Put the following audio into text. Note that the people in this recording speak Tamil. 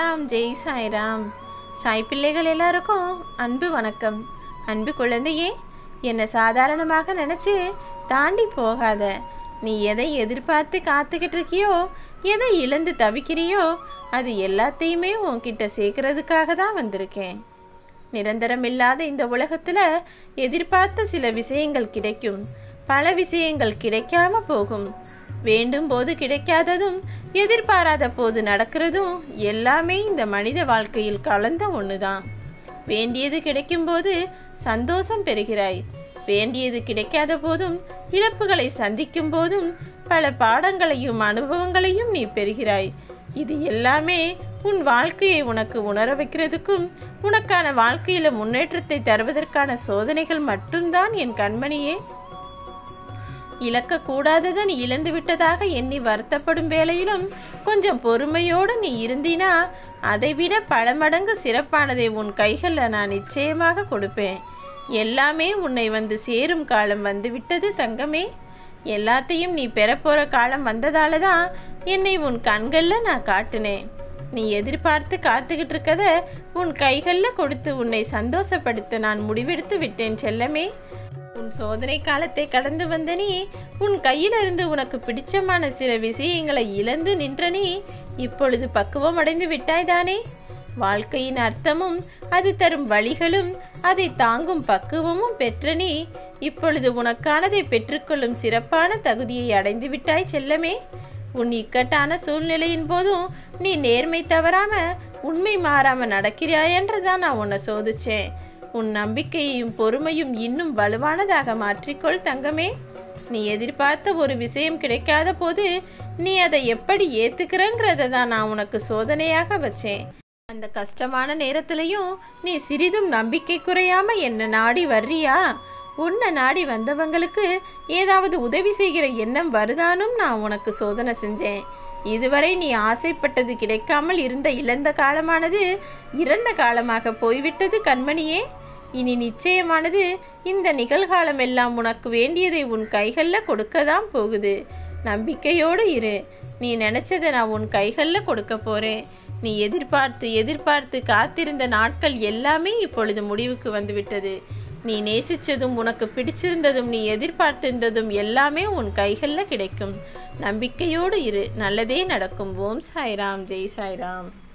சாய்ராம் ஜெய் சாய்ராம். சாய் பிள்ளைகள் எல்லாருக்கும் அன்பு வணக்கம். அன்பு குழந்தையே, என்னை சாதாரணமாக நினச்சி தாண்டி போகாத. நீ எதை எதிர்பார்த்து காத்துக்கிட்டு இருக்கியோ, எதை இழந்து தவிக்கிறியோ, அது எல்லாத்தையுமே உன்கிட்ட சேர்க்கறதுக்காக தான் வந்திருக்கேன். நிரந்தரமில்லாத இந்த உலகத்தில் எதிர்பார்த்த சில விஷயங்கள் கிடைக்கும், பல விஷயங்கள் கிடைக்காம போகும். வேண்டும் போது கிடைக்காததும் எதிர்பாராத போது நடக்கிறதும் எல்லாமே இந்த மனித வாழ்க்கையில் கலந்த ஒன்று தான். வேண்டியது கிடைக்கும்போது சந்தோஷம் பெறுகிறாய், வேண்டியது கிடைக்காத போதும் இழப்புகளை சந்திக்கும் போதும் பல பாடங்களையும் அனுபவங்களையும் நீ பெறுகிறாய். இது எல்லாமே உன் வாழ்க்கையை உனக்கு உணர வைக்கிறதுக்கும் உனக்கான வாழ்க்கையில் முன்னேற்றத்தை தருவதற்கான சோதனைகள் மட்டும்தான் என் கண்மணியே. இழக்கக்கூடாததை நீ இழந்து விட்டதாக எண்ணி வருத்தப்படும் வேளையிலும் கொஞ்சம் பொறுமையோடு நீ இருந்தினா அதைவிட பல மடங்கு சிறப்பானதை உன் கைகளில் நான் நிச்சயமாக கொடுப்பேன். எல்லாமே உன்னை வந்து சேரும் காலம் வந்துவிட்டது தங்கமே. எல்லாத்தையும் நீ பெறப்போகிற காலம் வந்ததால தான் என்னை உன் கண்களில் நான் காட்டினேன். நீ எதிர்பார்த்து காத்துக்கிட்டு இருக்கத உன் கைகளில் கொடுத்து உன்னை சந்தோஷப்படுத்த நான் முடிவெடுத்து விட்டேன் செல்லமே. உன் சோதனை காலத்தை கடந்து வந்த நீ, உன் கையிலிருந்து உனக்கு பிடிச்சமான சில விஷயங்களை இழந்து நின்ற நீ இப்பொழுது பக்குவம் அடைந்து விட்டாய்தானே. வாழ்க்கையின் அர்த்தமும் அது தரும் வழிகளும் அதை தாங்கும் பக்குவமும் பெற்ற நீ இப்பொழுது உனக்கானதை பெற்றுக்கொள்ளும் சிறப்பான தகுதியை அடைந்து விட்டாய் செல்லமே. உன் இக்கட்டான சூழ்நிலையின் போதும் நீ நேர்மை தவறாம உண்மை மாறாம நடக்கிறாயன்றதான் நான் உன்னை சோதிச்சேன். உன் நம்பிக்கையையும் பொறுமையும் இன்னும் வலுவானதாக மாற்றிக்கொள் தங்கமே. நீ எதிர்பார்த்த ஒரு விஷயம் கிடைக்காத போது நீ அதை எப்படி ஏற்றுக்கிறங்கிறத தான் நான் உனக்கு சோதனையாக வச்சேன். அந்த கஷ்டமான நேரத்திலையும் நீ சிறிதும் நம்பிக்கை குறையாம என்ன நாடி வர்றியா? உன்னை நாடி வந்தவங்களுக்கு ஏதாவது உதவி செய்கிற எண்ணம் வருதானும் நான் உனக்கு சோதனை செஞ்சேன். இதுவரை நீ ஆசைப்பட்டது கிடைக்காமல் இருந்த இழந்த காலமானது இறந்த காலமாக போய்விட்டது கண்மணியே. இனி நிச்சயமானது இந்த நிகழ்காலம் எல்லாம் உனக்கு வேண்டியதை உன் கைகளில் கொடுக்க தான் போகுது. நம்பிக்கையோடு இரு. நீ நினச்சதை நான் உன் கைகளில் கொடுக்க போகிறேன். நீ எதிர்பார்த்து எதிர்பார்த்து காத்திருந்த நாட்கள் எல்லாமே இப்பொழுது முடிவுக்கு வந்துவிட்டது. நீ நேசித்ததும் உனக்கு பிடிச்சிருந்ததும் நீ எதிர்பார்த்திருந்ததும் எல்லாமே உன் கைகளில் கிடைக்கும். நம்பிக்கையோடு இரு, நல்லதே நடக்கும். ஓம் சாய்ராம் ஜெய் சாய்ராம்.